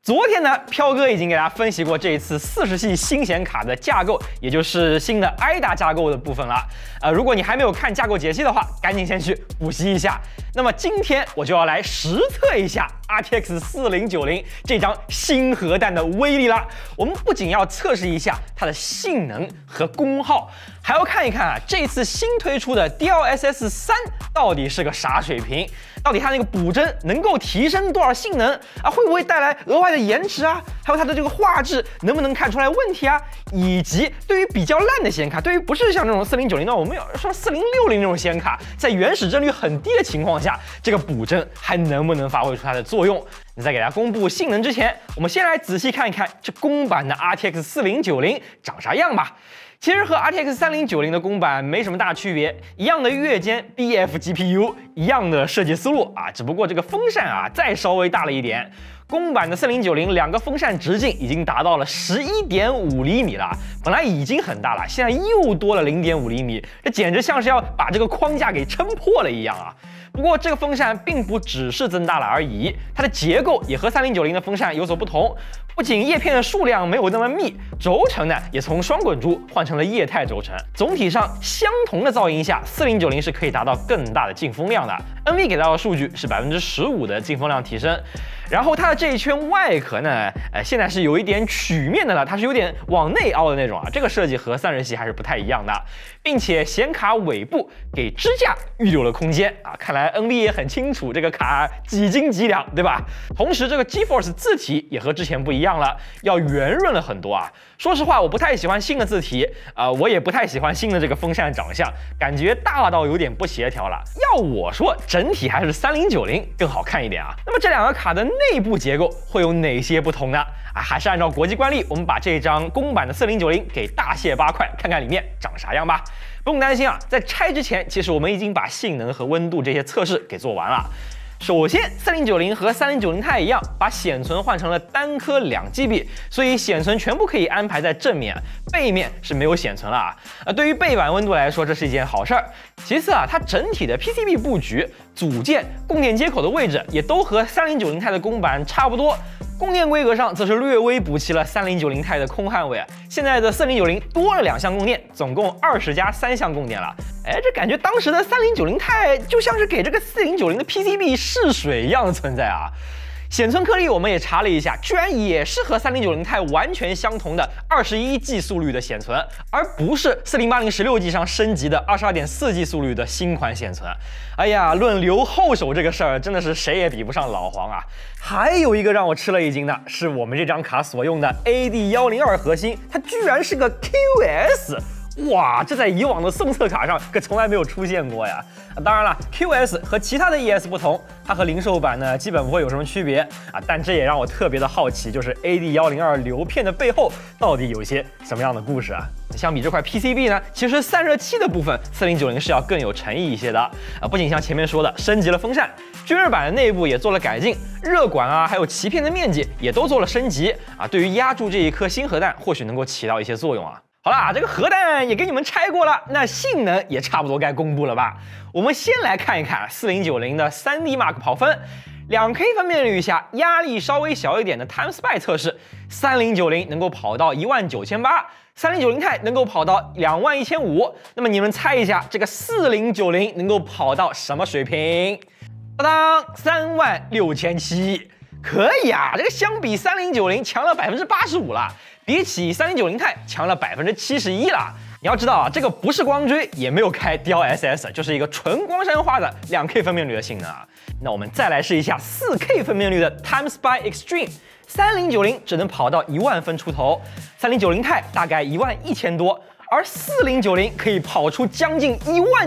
昨天呢，飘哥已经给大家分析过这一次40系新显卡的架构，也就是新的 AIDA 架构的部分了。如果你还没有看架构解析的话，赶紧先去补习一下。那么今天我就要来实测一下 RTX 4090这张新核弹的威力了。我们不仅要测试一下它的性能和功耗，还要看一看啊，这次新推出的 DLSS 3到底是个啥水平？到底它那个补帧能够提升多少性能啊？会不会带来额外的延迟啊？还有它的这个画质能不能看出来问题啊？以及对于比较烂的显卡，对于不是像这种4090的，我们要说4060这种显卡，在原始帧率很低的情况下，这个补帧还能不能发挥出它的作用？那在给大家公布性能之前，我们先来仔细看一看这公版的 RTX 4090长啥样吧。其实和 RTX 3090的公版没什么大区别，一样的月间 BF GPU， 一样的设计思路啊，只不过这个风扇啊再稍微大了一点。公版的4090两个风扇直径已经达到了11.5厘米了，本来已经很大了，现在又多了0.5厘米，这简直像是要把这个框架给撑破了一样啊！不过这个风扇并不只是增大了而已，它的结构也和3090的风扇有所不同。不仅叶片的数量没有那么密，轴承呢也从双滚珠换成了液态轴承。总体上相同的噪音下，4090是可以达到更大的进风量的。NV 给到的数据是15%的进风量提升。然后它的这一圈外壳呢，现在是有一点曲面的了，它是有点往内凹的那种啊。这个设计和30系还是不太一样的，并且显卡尾部给支架预留了空间啊。看来 NV 也很清楚这个卡几斤几两，对吧？同时这个 GeForce 字体也和之前不一样了，要圆润了很多啊。说实话，我不太喜欢新的字体我也不太喜欢新的这个风扇长相，感觉大到有点不协调了。要我说，整体还是3090更好看一点啊。那么这两个卡的内部结构会有哪些不同呢？还是按照国际惯例，我们把这张公版的4090给大卸8块，看看里面长啥样吧。不用担心啊，在拆之前，其实我们已经把性能和温度这些测试给做完了。首先，4090和3090钛一样，把显存换成了单颗2GB， 所以显存全部可以安排在正面，背面是没有显存了啊。对于背板温度来说，这是一件好事儿。其次啊，它整体的 PCB 布局、组件、供电接口的位置也都和3090钛的公版差不多。供电规格上则是略微补齐了3090钛的空焊位啊。现在的4090多了2项供电，总共20加3项供电了。这感觉当时的3090钛就像是给这个4090的 PCB 试水一样的存在啊。显存颗粒我们也查了一下，居然也是和3090钛完全相同的21G 速率的显存，而不是4080 16G 上升级的22.4G 速率的新款显存。哎呀，论留后手这个事儿，真的是谁也比不上老黄啊。还有一个让我吃了一惊的是，我们这张卡所用的 AD102 核心，它居然是个 QS。哇，这在以往的送测卡上可从来没有出现过呀！当然了 ，QS 和其他的 ES 不同，它和零售版呢基本不会有什么区别啊。但这也让我特别的好奇，就是 AD102 流片的背后到底有些什么样的故事啊？相比这块 PCB 呢，其实散热器的部分4090是要更有诚意一些的啊。不仅像前面说的升级了风扇，均热板的内部也做了改进，热管啊还有鳍片的面积也都做了升级啊。对于压住这一颗新核弹，或许能够起到一些作用啊。好啦，这个核弹也给你们拆过了，那性能也差不多该公布了吧？我们先来看一看4090的 3D Mark 跑分。2K 分辨率下，压力稍微小一点的 TimeSpy 测试，3090能够跑到19800，3090钛能够跑到21500。那么你们猜一下，这个4090能够跑到什么水平？当当，36700，可以啊，这个相比3090强了85%了。比起3090钛强了71%了。你要知道啊，这个不是光追，也没有开 DLSS， 就是一个纯光山化的2K 分辨率的性能啊。那我们再来试一下 4K 分辨率的 TimeSpy Extreme，3090只能跑到10000分出头，3090钛大概11000多。而4090可以跑出将近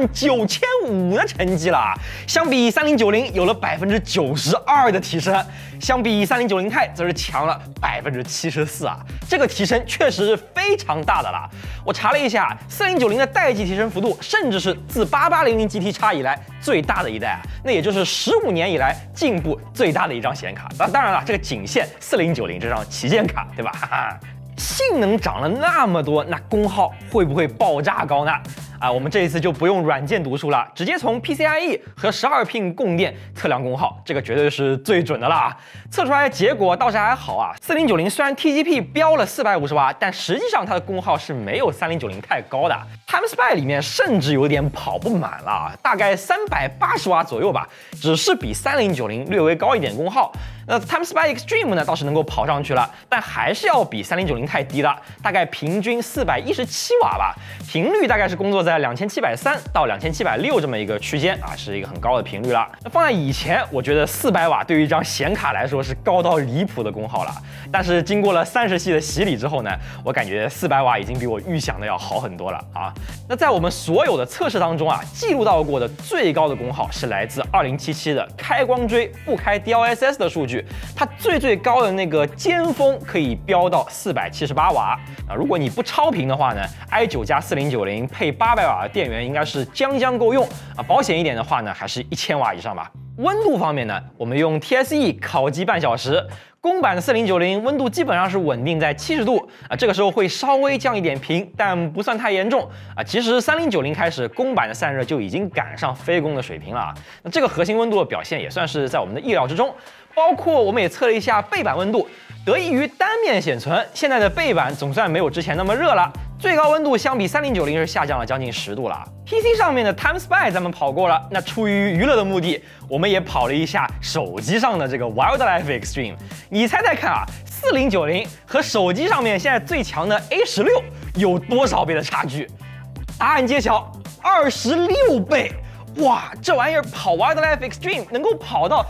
19500的成绩了，相比3090有了92%的提升，相比3090钛则是强了74%啊，这个提升确实是非常大的了。我查了一下，4090的待机提升幅度甚至是自8800 GT-X 以来最大的一代啊，那也就是15年以来进步最大的一张显卡。当然了，这个仅限4090这张旗舰卡，对吧？哈哈。性能涨了那么多，那功耗会不会爆炸高呢？ 啊，我们这一次就不用软件读数了，直接从 PCIe 和12 pin 供电测量功耗，这个绝对是最准的啦。测出来的结果倒是还好啊，4090虽然 TGP 标了450瓦，但实际上它的功耗是没有3090太高的。TimeSpy 里面甚至有点跑不满了，大概380瓦左右吧，只是比3090略微高一点功耗。那 TimeSpy Extreme 呢倒是能够跑上去了，但还是要比3090太低了，大概平均417瓦吧，频率大概是工作在2730到2760这么一个区间啊，是一个很高的频率了。那放在以前，我觉得400瓦对于一张显卡来说是高到离谱的功耗了，但是经过了30系的洗礼之后呢，我感觉400瓦已经比我预想的要好很多了啊。那在我们所有的测试当中啊，记录到过的最高的功耗是来自2077的开光追不开 DLSS 的数据，它最高的那个尖峰可以飙到478瓦啊。如果你不超频的话呢 ，i9 加4090配800瓦的电源应该是将够用啊。保险一点的话呢，还是1000瓦以上吧。温度方面呢，我们用 TSE 烤鸡半小时，公版的4090温度基本上是稳定在70度啊，这个时候会稍微降一点频，但不算太严重啊。其实3090开始，公版的散热就已经赶上非公的水平了啊。那这个核心温度的表现也算是在我们的意料之中。包括我们也测了一下背板温度，得益于单面显存，现在的背板总算没有之前那么热了。最高温度相比3090是下降了将近10度了。PC 上面的 TimeSpy 咱们跑过了，那出于娱乐的目的，我们也跑了一下手机上的这个 Wildlife Extreme。你猜猜看啊，4090和手机上面现在最强的 A16有多少倍的差距？答案揭晓，26倍。哇，这玩意儿跑 Wildlife Extreme 能够跑到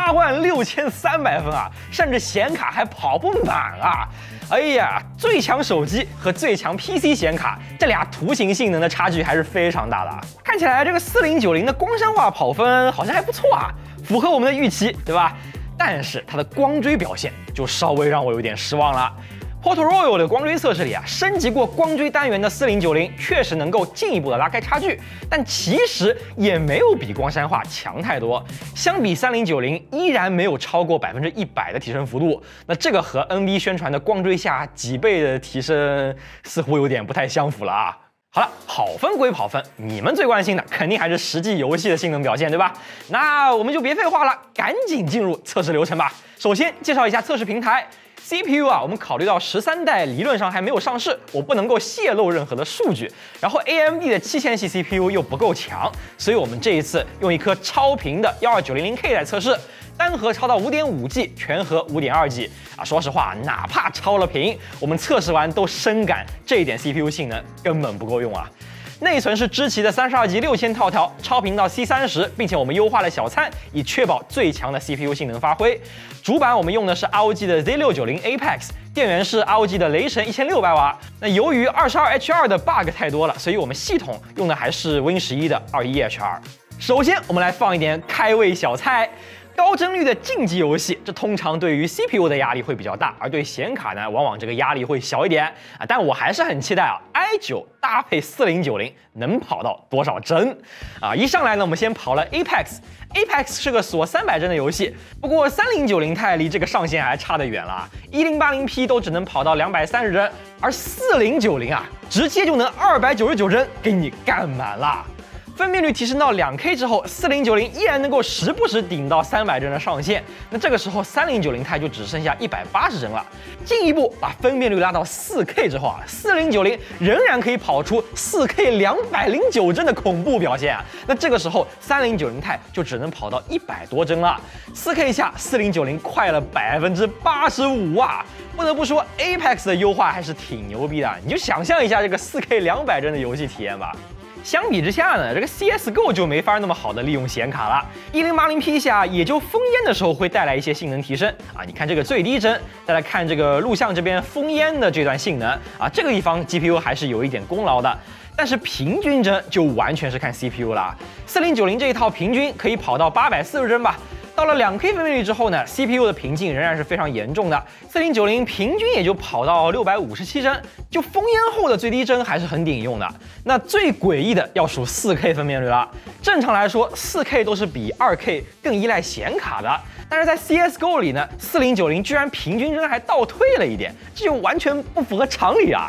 86300分啊，甚至显卡还跑不满啊！哎呀，最强手机和最强 PC 显卡，这俩图形性能的差距还是非常大的啊！看起来这个4090的光山化跑分好像还不错啊，符合我们的预期，对吧？但是它的光追表现就稍微让我有点失望了。Port Royal 的光追测试里啊，升级过光追单元的4090确实能够进一步的拉开差距，但其实也没有比光山化强太多。相比3090，依然没有超过100%的提升幅度。那这个和 NV 宣传的光追下几倍的提升，似乎有点不太相符了啊。好了，跑分归跑分，你们最关心的肯定还是实际游戏的性能表现，对吧？那我们就别废话了，赶紧进入测试流程吧。首先介绍一下测试平台。CPU 啊，我们考虑到13代理论上还没有上市，我不能够泄露任何的数据。然后 AMD 的7000系 CPU 又不够强，所以我们这一次用一颗超频的12900K 来测试，单核超到 5.5G， 全核 5.2G 啊。说实话，哪怕超了频，我们测试完都深感这一点 CPU 性能根本不够用啊。内存是知奇的32G 6000套条，超频到 C30， 并且我们优化了小参，以确保最强的 CPU 性能发挥。主板我们用的是 ROG 的 Z690 Apex， 电源是 ROG 的雷神1600瓦。那由于 22H2 的 bug 太多了，所以我们系统用的还是 Win11 的 21H2。首先，我们来放一点开胃小菜。高帧率的竞技游戏，这通常对于 CPU 的压力会比较大，而对显卡呢，往往这个压力会小一点啊。但我还是很期待啊 ，i9 搭配4090能跑到多少帧啊？一上来呢，我们先跑了 Apex。Apex 是个锁300帧的游戏，不过3090钛离这个上限还差得远了，1080P 都只能跑到230帧，而4090啊，直接就能299帧给你干满了。分辨率提升到2K 之后，4090依然能够时不时顶到300帧的上限。那这个时候3090钛就只剩下180帧了。进一步把分辨率拉到4K 之后啊，4090仍然可以跑出4K 209帧的恐怖表现啊。那这个时候3090钛就只能跑到100多帧了。4K 下4090快了85%啊！不得不说 ，Apex 的优化还是挺牛逼的。你就想象一下这个4K 200帧的游戏体验吧。相比之下呢，这个 CSGO 就没法那么好的利用显卡了。1080P 下也就封烟的时候会带来一些性能提升啊。你看这个最低帧，再来看这个录像这边封烟的这段性能啊，这个地方 GPU 还是有一点功劳的。但是平均帧就完全是看 CPU 了。4090这一套平均可以跑到840帧吧。到了2K 分辨率之后呢 ，CPU 的瓶颈仍然是非常严重的。4090平均也就跑到657帧，就封烟后的最低帧还是很顶用的。那最诡异的要数 4K 分辨率了。正常来说，4K 都是比2K 更依赖显卡的，但是在 CSGO 里呢，4090居然平均帧还倒退了一点，这就完全不符合常理啊！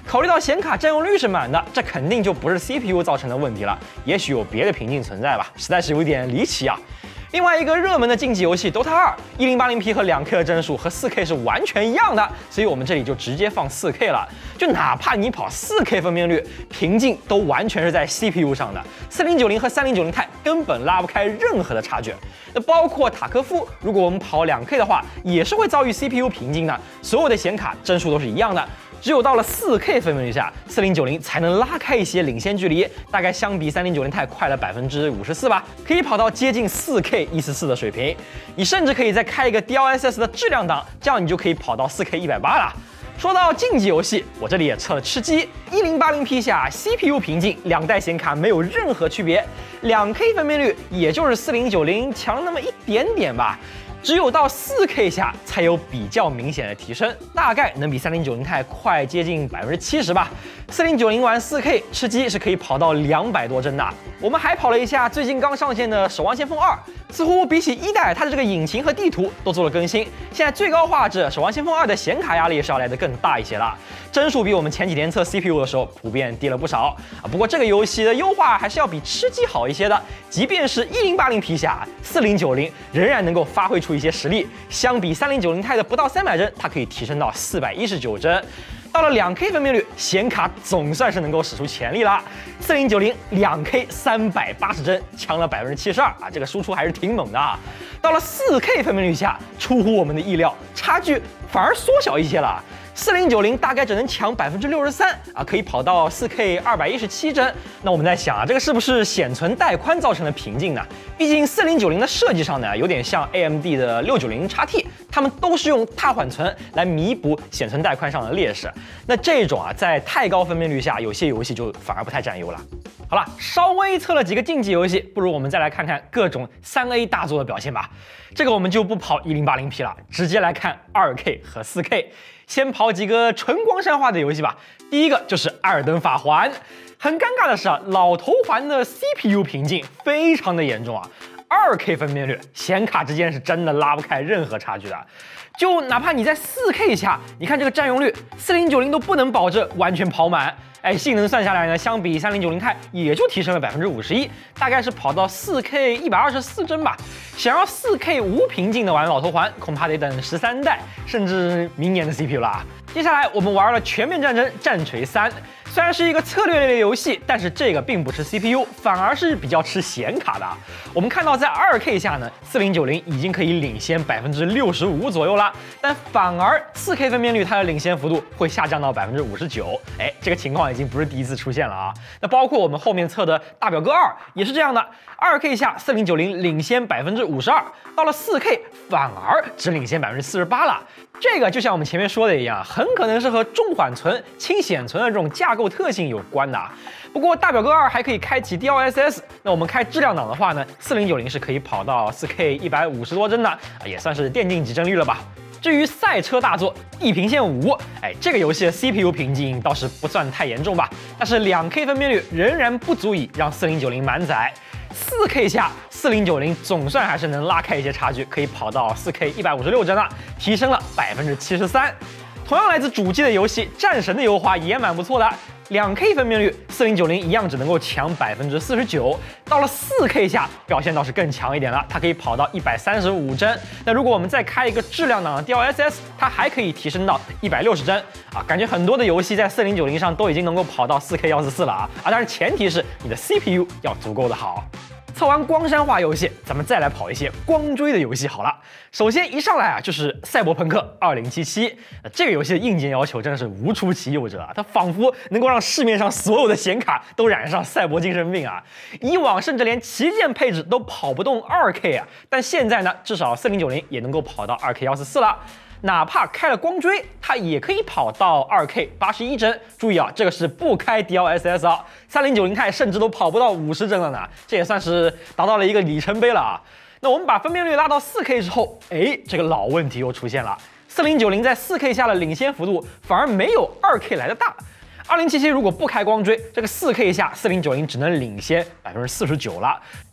考虑到显卡占用率是满的，这肯定就不是 CPU 造成的问题了，也许有别的瓶颈存在吧，实在是有点离奇啊。另外一个热门的竞技游戏 Dota 2，1080P 和2K 的帧数和4K 是完全一样的，所以我们这里就直接放4K 了。就哪怕你跑4K 分辨率，瓶颈都完全是在 CPU 上的，4090和3090 Ti 根本拉不开任何的差距。那包括塔科夫，如果我们跑2K 的话，也是会遭遇 CPU 瓶颈的，所有的显卡帧数都是一样的。只有到了4K 分辨率下，4090才能拉开一些领先距离，大概相比3090 Ti 快了54%吧，可以跑到接近4K 144的水平。你甚至可以再开一个 DLSS 的质量档，这样你就可以跑到4K 180了。说到竞技游戏，我这里也测了吃鸡，1080P 下 CPU 瓶颈，两代显卡没有任何区别，2K 分辨率也就是4090强了那么一点点吧。只有到4K 下才有比较明显的提升，大概能比3090 Ti 快接近70%吧。4090玩4K 吃鸡是可以跑到200多帧的。我们还跑了一下最近刚上线的《守望先锋2》，似乎比起1代，它的这个引擎和地图都做了更新。现在最高画质《守望先锋2》的显卡压力是要来得更大一些了，帧数比我们前几天测 CPU 的时候普遍低了不少啊。不过这个游戏的优化还是要比吃鸡好一些的，即便是1080P 下4090仍然能够发挥出一些实力，相比3090 Ti 的不到300帧，它可以提升到419帧。到了2K 分辨率，显卡总算是能够使出潜力了。4090 2K 380帧，强了72%啊，这个输出还是挺猛的啊。到了4K 分辨率下，出乎我们的意料，差距反而缩小一些了。4090大概只能强63%啊，可以跑到4K 217帧。那我们在想啊，这个是不是显存带宽造成的瓶颈呢？毕竟4090的设计上呢，有点像 AMD 的690XT， 它们都是用钛缓存来弥补显存带宽上的劣势。那这种啊，在太高分辨率下，有些游戏就反而不太占优了。好了，稍微测了几个竞技游戏，不如我们再来看看各种3A 大作的表现吧。这个我们就不跑1080P 了，直接来看 2K 和4K。先跑几个纯光山化的游戏吧。第一个就是《艾尔登法环》，很尴尬的是啊，老头环的 CPU 瓶颈非常的严重啊。2K 分辨率，显卡之间是真的拉不开任何差距的。就哪怕你在4K 下，你看这个占用率，4090都不能保证完全跑满。哎，性能算下来呢，相比3090 Ti 也就提升了51%，大概是跑到4K 124帧吧。想要4K 无瓶颈的玩老头环，恐怕得等13代，甚至明年的 CPU 了。接下来我们玩了《全面战争：战锤3》，虽然是一个策略类的游戏，但是这个并不吃 CPU， 反而是比较吃显卡的。我们看到在 2K 下呢，4090已经可以领先65%左右了，但反而4K 分辨率它的领先幅度会下降到59%。哎，这个情况已经不是第一次出现了啊。那包括我们后面测的大表哥2也是这样的，2K 下4090领先52%，到了4K 反而只领先48%了。这个就像我们前面说的一样，很可能是和重缓存、轻显存的这种架构特性有关的。不过大表哥2还可以开启 DLSS， 那我们开质量档的话呢，4090是可以跑到4K 150多帧的，也算是电竞级帧率了吧。至于赛车大作《地平线5》，哎，这个游戏的 CPU 瓶颈倒是不算太严重吧，但是2K 分辨率仍然不足以让4090满载。4K 下4090总算还是能拉开一些差距，可以跑到4K 156帧了，提升了73%。同样来自主机的游戏《战神》的优化也蛮不错的。2K 分辨率，4090一样只能够强49%，到了4K 下表现倒是更强一点了，它可以跑到135帧。那如果我们再开一个质量档的 DLSS， 它还可以提升到160帧啊！感觉很多的游戏在4090上都已经能够跑到4K 144了啊！当然前提是你的 CPU 要足够的好。测完光山化游戏，咱们再来跑一些光追的游戏好了。首先一上来啊，就是《赛博朋克2077》。这个游戏的硬件要求真的是无出其右者啊，它仿佛能够让市面上所有的显卡都染上赛博精神病啊！以往甚至连旗舰配置都跑不动 2K 啊，但现在呢，至少4090也能够跑到2K 144了。哪怕开了光追，它也可以跑到2K 81帧。注意啊，这个是不开 DLSS 啊，3090 Ti 甚至都跑不到50帧了呢，这也算是达到了一个里程碑了啊。那我们把分辨率拉到4K 之后，哎，这个老问题又出现了，4090在4K 下的领先幅度反而没有2K 来的大。2077如果不开光追，这个4K 下4090只能领先49%了。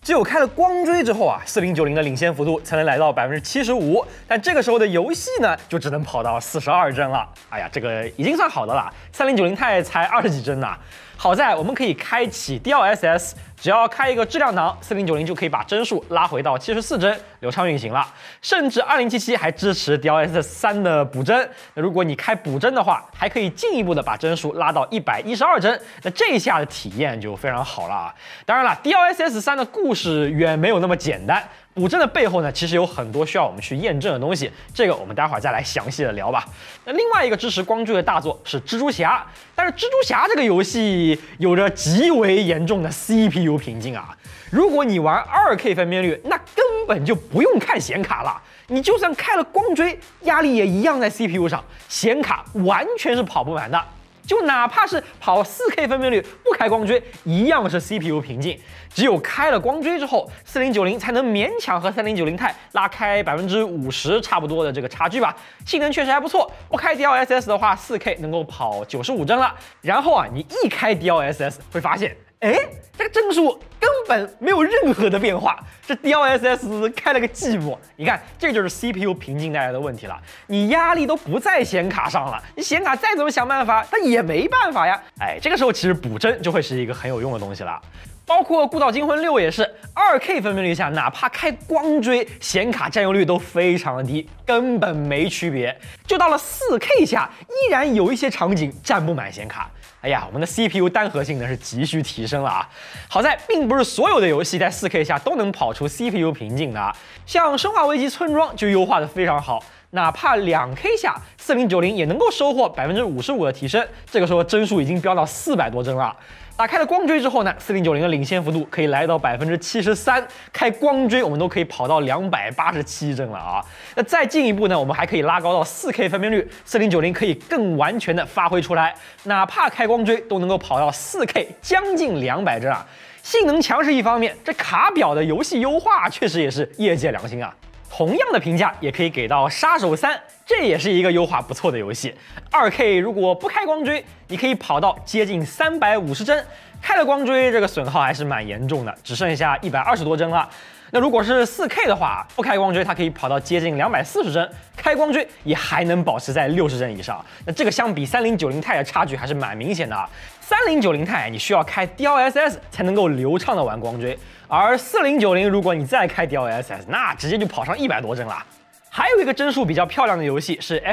只有开了光追之后啊，4090的领先幅度才能来到75%，但这个时候的游戏呢，就只能跑到42帧了。哎呀，这个已经算好的了，3090 钛才20几帧呐。好在我们可以开启 DLSS， 只要开一个质量档，4090就可以把帧数拉回到74帧，流畅运行了。甚至2077还支持 DLSS 3的补帧。那如果你开补帧的话，还可以进一步的把帧数拉到112帧。那这一下的体验就非常好了啊。当然了 ，DLSS 3的故事远没有那么简单。补帧的背后呢，其实有很多需要我们去验证的东西，这个我们待会儿再来详细的聊吧。那另外一个支持光追的大作是蜘蛛侠，但是蜘蛛侠这个游戏有着极为严重的 CPU 瓶颈啊。如果你玩2K 分辨率，那根本就不用看显卡了，你就算开了光追，压力也一样在 CPU 上，显卡完全是跑不完的。就哪怕是跑4K 分辨率不开光追，一样是 CPU 瓶颈。只有开了光追之后，4090才能勉强和3090 钛拉开50%差不多的这个差距吧。性能确实还不错，不开 DLSS 的话，4K 能够跑95帧了。然后啊，你一开 DLSS 会发现，哎，这个帧数根本没有任何的变化，这 DLSS 开了个寂寞。你看，这就是 CPU 瓶颈带来的问题了。你压力都不在显卡上了，你显卡再怎么想办法，它也没办法呀。哎，这个时候其实补帧就会是一个很有用的东西了。包括《孤岛惊魂6》也是2K 分辨率下，哪怕开光追，显卡占用率都非常的低，根本没区别。就到了4K 下，依然有一些场景占不满显卡。哎呀，我们的 CPU 单核性能是急需提升了啊！好在并不是所有的游戏在4K 下都能跑出 CPU 瓶颈的，像《生化危机：村庄》就优化的非常好。哪怕2K 下4090也能够收获55%的提升，这个时候帧数已经飙到400多帧了。打开了光追之后呢，4090的领先幅度可以来到73%，开光追我们都可以跑到287帧了啊！那再进一步呢，我们还可以拉高到4K 分辨率，4090可以更完全的发挥出来，哪怕开光追都能够跑到4K，将近200帧啊！性能强是一方面，这卡表的游戏优化确实也是业界良心啊。同样的评价也可以给到《杀手3》，这也是一个优化不错的游戏。2K 如果不开光追，你可以跑到接近350帧；开了光追，这个损耗还是蛮严重的，只剩下120多帧了。那如果是4K 的话，不开光追，它可以跑到接近240帧；开光追也还能保持在60帧以上。那这个相比3090 钛的差距还是蛮明显的啊。3090 钛你需要开 DLSS 才能够流畅的玩光追，而4090如果你再开 DLSS， 那直接就跑上100多帧了。还有一个帧数比较漂亮的游戏是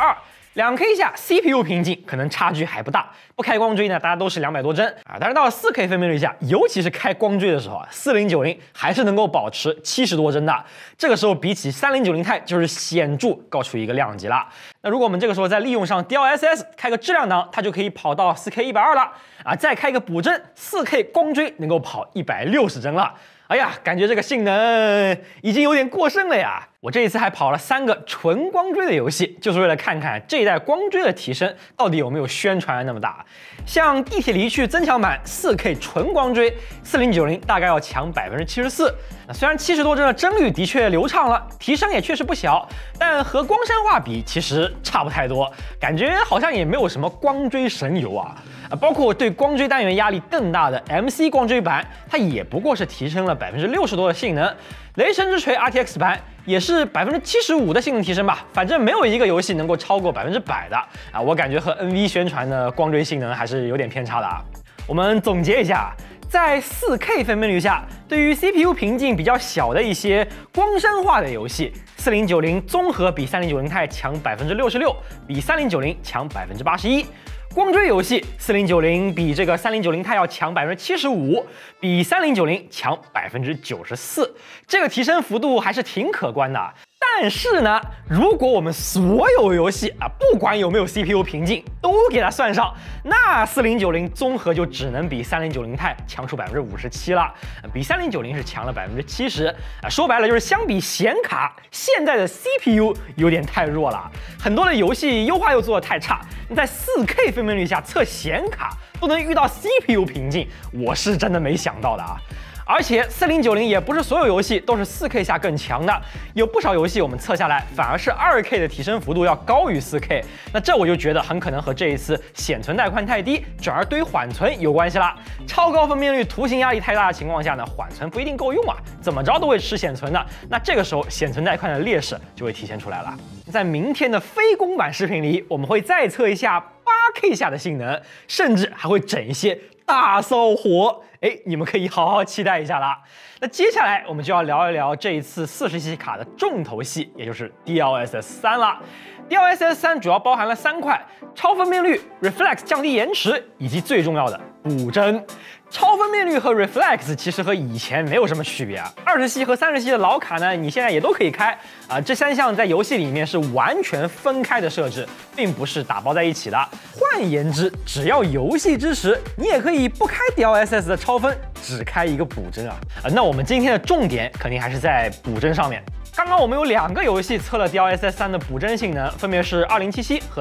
F122。2K 下 CPU 瓶颈可能差距还不大，不开光追呢，大家都是200多帧啊。但是到了4K 分辨率下，尤其是开光追的时候啊，4090还是能够保持70多帧的。这个时候比起3090 钛就是显著高出一个量级了。那如果我们这个时候再利用上 DLSS 开个质量档，它就可以跑到4K 120了啊。再开个补帧，4K 光追能够跑160帧了。哎呀，感觉这个性能已经有点过剩了呀！我这一次还跑了3个纯光追的游戏，就是为了看看这一代光追的提升到底有没有宣传的那么大。像地铁离去增强版 4K 纯光追，4090大概要强74%。那虽然70多帧的帧率的确流畅了，提升也确实不小，但和光山化比其实差不太多，感觉好像也没有什么光追神游啊。包括对光追单元压力更大的 MC 光追版，它也不过是提升了60%多的性能。雷神之锤 RTX 版也是75%的性能提升吧，反正没有一个游戏能够超过100%的啊！我感觉和 NV 宣传的光追性能还是有点偏差的啊。我们总结一下，在4K 分辨率下，对于 CPU 瓶颈比较小的一些光山化的游戏，4090综合比3090 钛强66%，比3090强81%。光追游戏4090比这个3090钛要强75%，比3090强94%，这个提升幅度还是挺可观的。但是呢，如果我们所有游戏啊，不管有没有 CPU 瓶颈，都给它算上，那4090综合就只能比3090钛强出57%了，比3090是强了70%啊。说白了就是相比显卡，现在的 CPU 有点太弱了，很多的游戏优化又做得太差，在4K 分辨率下测显卡都能遇到 CPU 瓶颈，我是真的没想到的啊。 而且4090也不是所有游戏都是4K 下更强的，有不少游戏我们测下来反而是2K 的提升幅度要高于4K。那这我就觉得很可能和这一次显存带宽太低，转而堆缓存有关系啦。超高分辨率、图形压力太大的情况下呢，缓存不一定够用啊，怎么着都会吃显存的。那这个时候显存带宽的劣势就会体现出来了。在明天的非公版视频里，我们会再测一下8K 下的性能，甚至还会整一些大骚货。你们可以好好期待一下啦。那接下来我们就要聊一聊这一次40系卡的重头戏，也就是 DLSS 3了。DLSS 3主要包含了3块：超分辨率、Reflex 降低延迟，以及最重要的补帧。超分辨率和 Reflex 其实和以前没有什么区别啊。20系和30系的老卡呢，你现在也都可以开啊。这3项在游戏里面是完全分开的设置，并不是打包在一起的。换言之，只要游戏支持，你也可以不开 DLSS 的超分，只开一个补帧啊。那我们今天的重点肯定还是在补帧上面。刚刚我们有2个游戏测了 DLSS 3的补帧性能，分别是2077和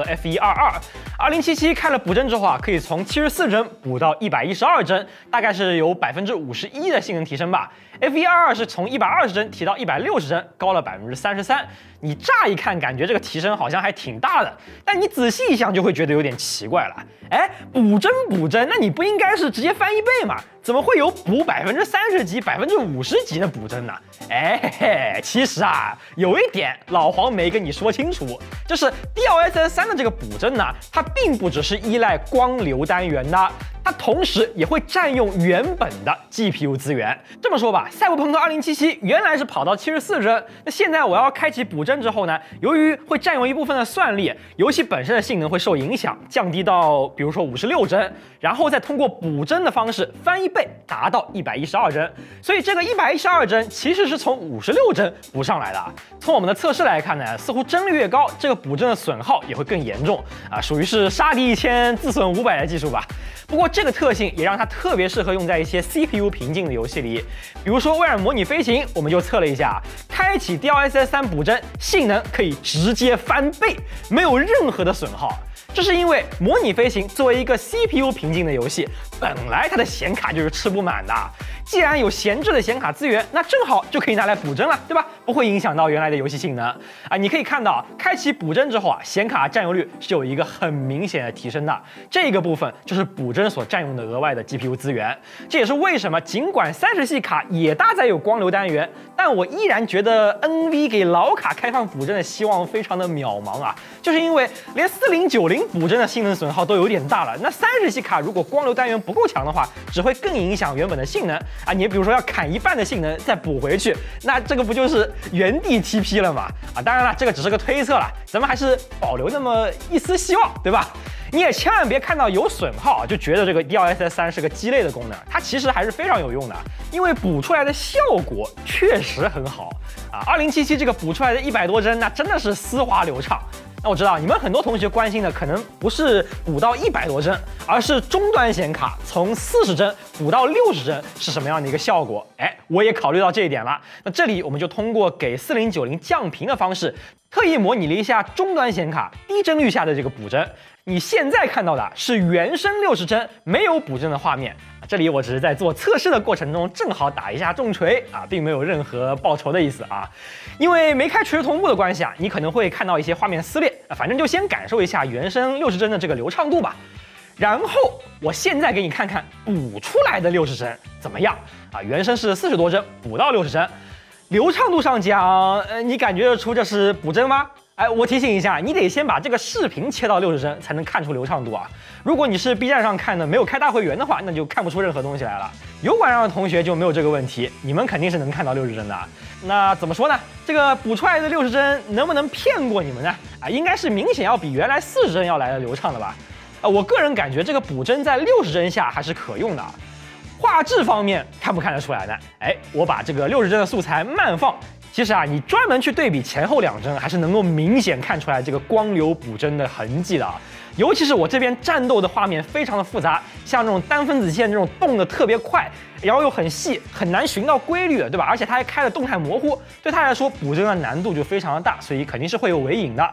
F122。2077开了补帧之后啊，可以从74帧补到112帧，大概是有51%的性能提升吧。F122是从120帧提到160帧，高了33%。你乍一看感觉这个提升好像还挺大的，但你仔细一想就会觉得有点奇怪了。补帧，那你不应该是直接翻1倍吗？怎么会有补30%几、50%几的补帧呢？其实啊，有一点老黄没跟你说清楚，就是 DLSS 3的这个补帧呢，它并不只是依赖光流单元的，它同时也会占用原本的 GPU 资源。这么说吧，赛博朋克2077原来是跑到74帧，那现在我要开启补帧之后呢，由于会占用一部分的算力，游戏本身的性能会受影响，降低到比如说56帧，然后再通过补帧的方式翻1倍，达到112帧。所以这个112帧其实是从56帧补上来的。从我们的测试来看呢，似乎帧率越高，这个补帧的损耗也会更严重啊，属于是杀敌1000自损500的技术吧。不过这个特性也让它特别适合用在一些 CPU 瓶颈的游戏里，比如说威尔模拟飞行，我们就测了一下，开启 DLSS 3补帧，性能可以直接翻倍，没有任何的损耗。这是因为模拟飞行作为一个 CPU 瓶颈的游戏，本来它的显卡就是吃不满的。既然有闲置的显卡资源，那正好就可以拿来补帧了，对吧？不会影响到原来的游戏性能啊。你可以看到，开启补帧之后啊，显卡占有率是有一个很明显的提升的。这个部分就是补帧所占用的额外的 GPU 资源。这也是为什么尽管30系卡也搭载有光流单元，但我依然觉得 NV 给老卡开放补帧的希望非常的渺茫啊。就是因为连4090补帧的性能损耗都有点大了，那30系卡如果光流单元不够强的话，只会更影响原本的性能啊。你比如说要砍1半的性能再补回去，那这个不就是原地 TP 了吗？啊，当然了，这个只是个推测了，咱们还是保留那么一丝希望，对吧？你也千万别看到有损耗就觉得这个 DLSS 3是个鸡肋的功能，它其实还是非常有用的，因为补出来的效果确实很好啊。2077这个补出来的100多帧，那真的是丝滑流畅。那我知道你们很多同学关心的可能不是补到100多帧，而是终端显卡从40帧补到60帧是什么样的一个效果？我也考虑到这一点了。那这里我们就通过给4090降频的方式，特意模拟了一下终端显卡低帧率下的这个补帧。你现在看到的是原生60帧没有补帧的画面。这里我只是在做测试的过程中正好打一下重锤啊，并没有任何报仇的意思啊。因为没开垂直同步的关系啊，你可能会看到一些画面撕裂啊，反正就先感受一下原生60帧的这个流畅度吧。然后我现在给你看看补出来的60帧怎么样啊？原生是40多帧，补到60帧，流畅度上讲，你感觉得出这是补帧吗？我提醒一下，你得先把这个视频切到60帧才能看出流畅度啊。如果你是 B 站上看的，没有开大会员的话，那就看不出任何东西来了。油管上的同学就没有这个问题，你们肯定是能看到60帧的。那怎么说呢？这个补出来的60帧能不能骗过你们呢？应该是明显要比原来40帧要来的流畅的吧。我个人感觉这个补帧在60帧下还是可用的。画质方面看不看得出来呢？我把这个60帧的素材慢放。其实啊，你专门去对比前后2帧，还是能够明显看出来这个光流补帧的痕迹的啊。尤其是我这边战斗的画面非常的复杂，像这种单分子线这种动的特别快，然后又很细，很难寻到规律的，对吧？而且它还开了动态模糊，对它来说补帧的难度就非常的大，所以肯定是会有尾影的。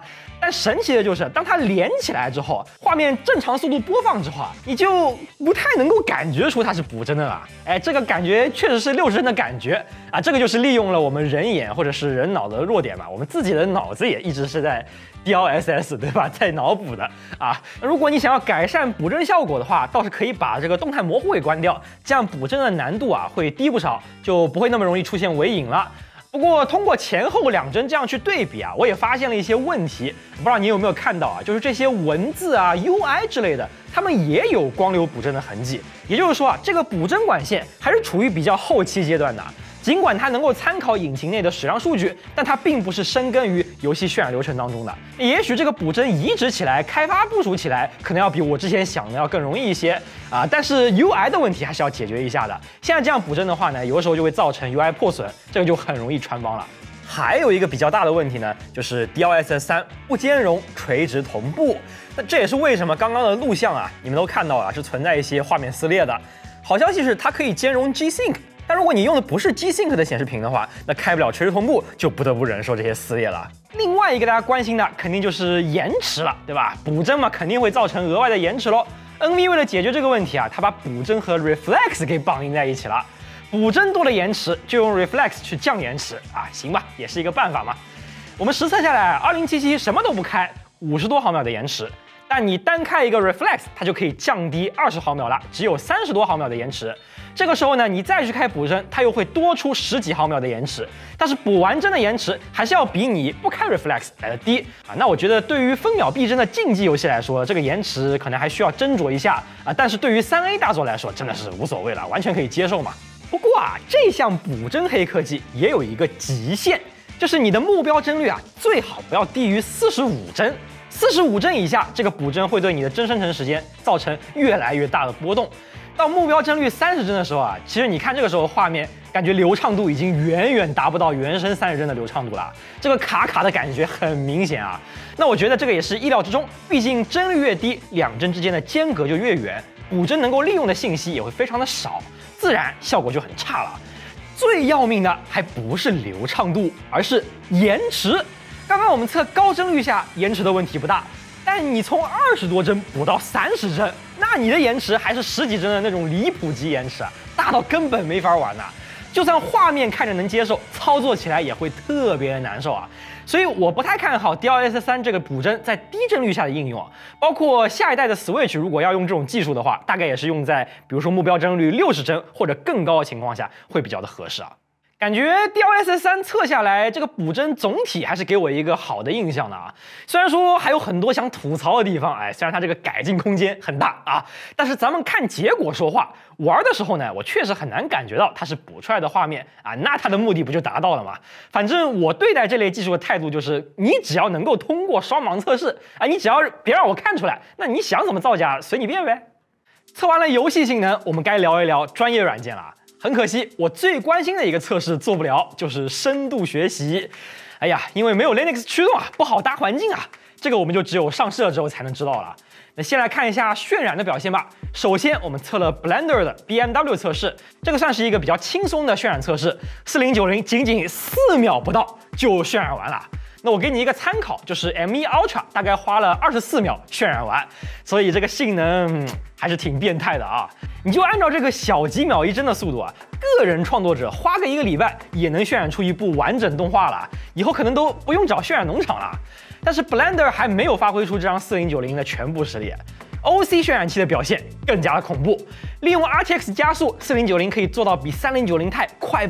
但神奇的就是，当它连起来之后，画面正常速度播放之后，你就不太能够感觉出它是补帧的了。哎，这个感觉确实是60帧的感觉啊，这个就是利用了我们人眼或者是人脑的弱点嘛。我们自己的脑子也一直是在 DLSS 对吧，在脑补的啊。如果你想要改善补帧效果的话，倒是可以把这个动态模糊给关掉，这样补帧的难度啊会低不少，就不会那么容易出现尾影了。不过通过前后2帧这样去对比啊，我也发现了一些问题。不知道你有没有看到啊？就是这些文字啊、UI 之类的，它们也有光流补帧的痕迹。也就是说啊，这个补帧管线还是处于比较后期阶段的。尽管它能够参考引擎内的矢量数据，但它并不是深耕于游戏渲染流程当中的。也许这个补帧移植起来、开发部署起来，可能要比我之前想的要更容易一些啊。但是 UI 的问题还是要解决一下的。现在这样补帧的话呢，有的时候就会造成 UI 破损，这个就很容易穿帮了。还有一个比较大的问题呢，就是 DLSS 3不兼容垂直同步。那这也是为什么刚刚的录像啊，你们都看到了是存在一些画面撕裂的。好消息是它可以兼容 G-Sync。但如果你用的不是 G-Sync 的显示屏的话，那开不了垂直同步，就不得不忍受这些撕裂了。另外一个大家关心的肯定就是延迟了，对吧？补帧嘛，肯定会造成额外的延迟喽。NV 为了解决这个问题啊，它把补帧和 Reflex 给绑定在一起了。补帧多了延迟，就用 Reflex 去降延迟啊，行吧，也是一个办法嘛。我们实测下来，2077什么都不开，50多毫秒的延迟。但你单开一个 Reflex， 它就可以降低20毫秒了，只有30多毫秒的延迟。这个时候呢，你再去开补帧，它又会多出10几毫秒的延迟。但是补完帧的延迟还是要比你不开 Reflex 来的低啊。那我觉得对于分秒必帧的竞技游戏来说，这个延迟可能还需要斟酌一下啊。但是对于3A 大作来说，真的是无所谓了，完全可以接受嘛。不过啊，这项补帧黑科技也有一个极限，就是你的目标帧率啊，最好不要低于45帧。45帧以下，这个补帧会对你的帧生成时间造成越来越大的波动。到目标帧率30帧的时候啊，其实你看这个时候画面，感觉流畅度已经远远达不到原生30帧的流畅度了，这个卡卡的感觉很明显啊。那我觉得这个也是意料之中，毕竟帧率越低，2帧之间的间隔就越远，补帧能够利用的信息也会非常的少，自然效果就很差了。最要命的还不是流畅度，而是延迟。刚刚我们测高帧率下延迟的问题不大，但你从20多帧补到30帧，那你的延迟还是10几帧的那种离谱级延迟啊，大到根本没法玩呐。就算画面看着能接受，操作起来也会特别难受啊。所以我不太看好 DLSS 3这个补帧在低帧率下的应用啊。包括下一代的 Switch 如果要用这种技术的话，大概也是用在比如说目标帧率60帧或者更高的情况下会比较的合适啊。感觉 DLSS 3测下来，这个补帧总体还是给我一个好的印象的啊。虽然说还有很多想吐槽的地方，虽然它这个改进空间很大啊，但是咱们看结果说话。玩的时候呢，我确实很难感觉到它是补出来的画面啊，那它的目的不就达到了吗？反正我对待这类技术的态度就是，你只要能够通过双盲测试啊，你只要别让我看出来，那你想怎么造假随你便呗。测完了游戏性能，我们该聊一聊专业软件了。很可惜，我最关心的一个测试做不了，就是深度学习。哎呀，因为没有 Linux 驱动啊，不好搭环境啊，这个我们就只有上市了之后才能知道了。那先来看一下渲染的表现吧。首先，我们测了 Blender 的 BMW 测试，这个算是一个比较轻松的渲染测试，4090仅仅4秒不到就渲染完了。那我给你一个参考，就是 M1 Ultra 大概花了24秒渲染完，所以这个性能还是挺变态的啊。你就按照这个小几秒1帧的速度啊，个人创作者花个1个礼拜也能渲染出一部完整动画了，以后可能都不用找渲染农场了。但是 Blender 还没有发挥出这张4090的全部实力。OC 渲染器的表现更加的恐怖，利用 RTX 加速，4090可以做到比3090 Ti 快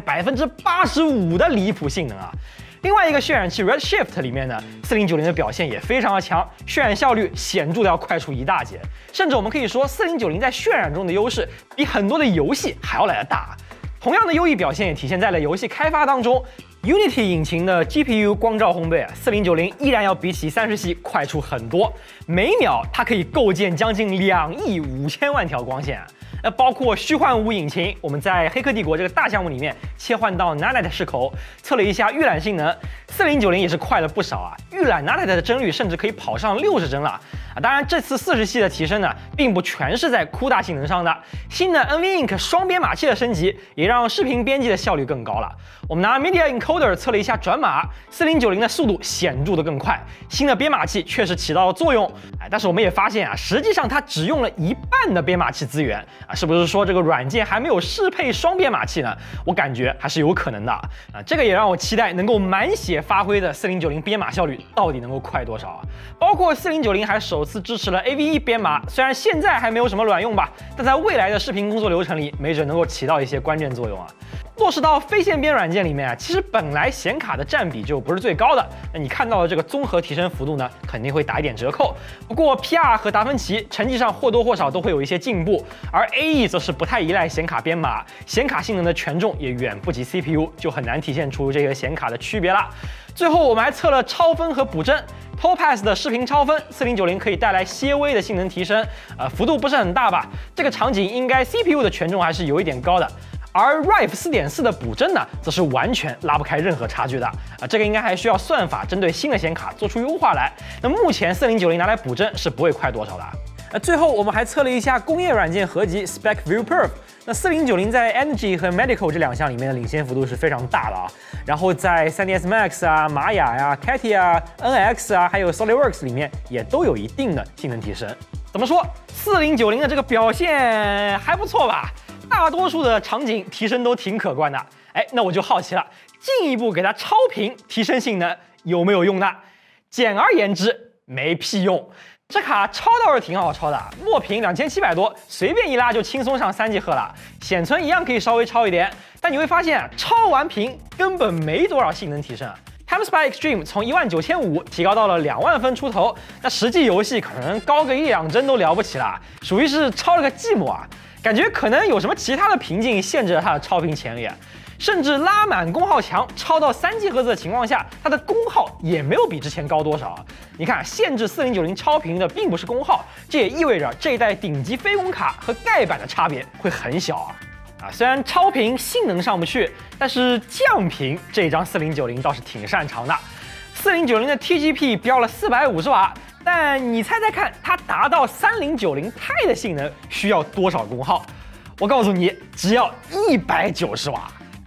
85%的离谱性能啊！另外一个渲染器 Redshift 里面呢，4090的表现也非常的强，渲染效率显著的要快出一大截，甚至我们可以说4090在渲染中的优势比很多的游戏还要来得大。同样的优异表现也体现在了游戏开发当中。Unity 引擎的 GPU 光照烘焙，4090依然要比起30系快出很多，每秒它可以构建将近2亿5千万条光线。包括虚幻五引擎，我们在黑客帝国这个大项目里面切换到 Nanite 视口，测了一下预览性能，4090也是快了不少啊。预览 Nanite 的帧率甚至可以跑上60帧了啊。当然，这次40系的提升呢，并不全是在CUDA性能上的。新的 NVINC 双编码器的升级，也让视频编辑的效率更高了。我们拿 Media Encoder 测了一下转码，4090的速度显著的更快。新的编码器确实起到了作用，但是我们也发现啊，实际上它只用了一半的编码器资源啊，是不是说这个软件还没有适配双编码器呢？我感觉还是有可能的啊。这个也让我期待能够满血发挥的4090编码效率到底能够快多少啊？包括4090还首次支持了 AV1 编码，虽然现在还没有什么卵用吧，但在未来的视频工作流程里，没准能够起到一些关键作用啊。落实到非线编软件里面啊，其实本来显卡的占比就不是最高的，那你看到的这个综合提升幅度呢，肯定会打一点折扣。不过 PR 和达芬奇成绩上或多或少都会有一些进步，而 AE 则是不太依赖显卡编码，显卡性能的权重也远不及 CPU， 就很难体现出这个显卡的区别了。最后我们还测了超分和补帧 ，Topaz 的视频超分，4090可以带来些微的性能提升，幅度不是很大吧？这个场景应该 CPU 的权重还是有一点高的。而 Rive 4.4的补帧呢，则是完全拉不开任何差距的这个应该还需要算法针对新的显卡做出优化来。那目前4090拿来补帧是不会快多少的。最后我们还测了一下工业软件合集 Spec View Perf。那4090在 Energy 和 Medical 这2项里面的领先幅度是非常大的啊。然后在 3ds Max 啊、玛雅呀、CATIA、NX 啊，还有 SolidWorks 里面也都有一定的性能提升。怎么说，4090的这个表现还不错吧？大多数的场景提升都挺可观的，那我就好奇了，进一步给它超频提升性能有没有用呢？简而言之，没屁用。这卡超倒是挺好超的，墨屏2700多，随便一拉就轻松上3G 赫了。显存一样可以稍微超一点，但你会发现超完屏根本没多少性能提升啊。TimeSpy Extreme 从19500提高到了2万分出头，那实际游戏可能高个1-2帧都了不起了，属于是超了个寂寞啊。感觉可能有什么其他的瓶颈限制了它的超频潜力，甚至拉满功耗墙超到3G 赫兹的情况下，它的功耗也没有比之前高多少。你看，限制4090超频的并不是功耗，这也意味着这一代顶级非公卡和盖板的差别会很小啊。虽然超频性能上不去，但是降频这一张4090倒是挺擅长的。4090的 TGP 标了450瓦。但你猜猜看，它达到3090 Ti 的性能需要多少功耗？我告诉你，只要190瓦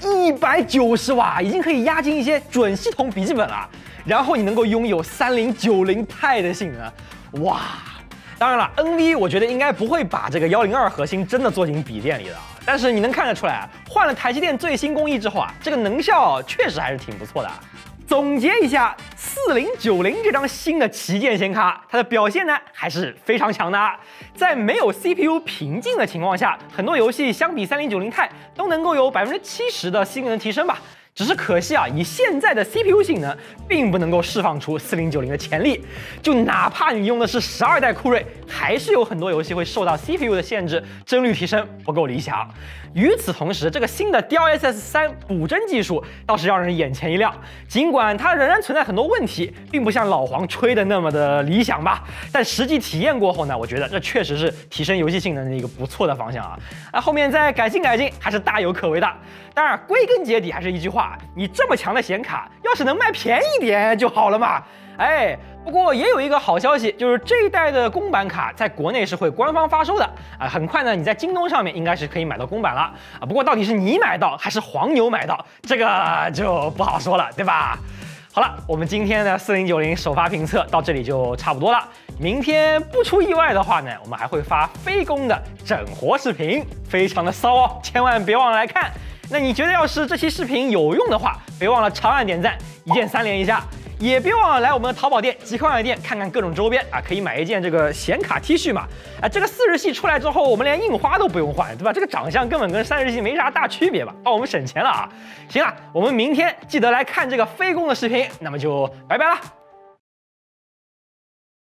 ，190瓦已经可以压进一些准系统笔记本了。然后你能够拥有3090 Ti 的性能，哇！当然了 ，NV 我觉得应该不会把这个102核心真的做进笔电里的，但是你能看得出来，换了台积电最新工艺之后啊，这个能效确实还是挺不错的。总结一下，4090这张新的旗舰显卡，它的表现呢还是非常强的。在没有 CPU 瓶颈的情况下，很多游戏相比3090 Ti 都能够有70%的性能提升吧。只是可惜啊，以现在的 CPU 性能，并不能够释放出4090的潜力。就哪怕你用的是12代酷睿，还是有很多游戏会受到 CPU 的限制，帧率提升不够理想。与此同时，这个新的 DLSS 3补帧技术倒是让人眼前一亮。尽管它仍然存在很多问题，并不像老黄吹的那么的理想吧，但实际体验过后呢，我觉得这确实是提升游戏性能的一个不错的方向啊。后面再改进改进，还是大有可为的。当然，归根结底还是一句话，你这么强的显卡，要是能卖便宜点就好了嘛。不过也有一个好消息，就是这一代的公版卡在国内是会官方发售的很快呢，你在京东上面应该是可以买到公版了不过到底是你买到还是黄牛买到，这个就不好说了，对吧？好了，我们今天的4090首发评测到这里就差不多了。明天不出意外的话呢，我们还会发非公的整活视频，非常的骚哦，千万别忘了来看。那你觉得要是这期视频有用的话，别忘了长按点赞，1键3连一下。也别忘了来我们的淘宝店极客网店看看各种周边可以买一件这个显卡 T 恤嘛这个40系出来之后，我们连印花都不用换，对吧？这个长相根本跟30系没啥大区别吧，帮我们省钱了啊！行了，我们明天记得来看这个非公的视频，那么就拜拜了。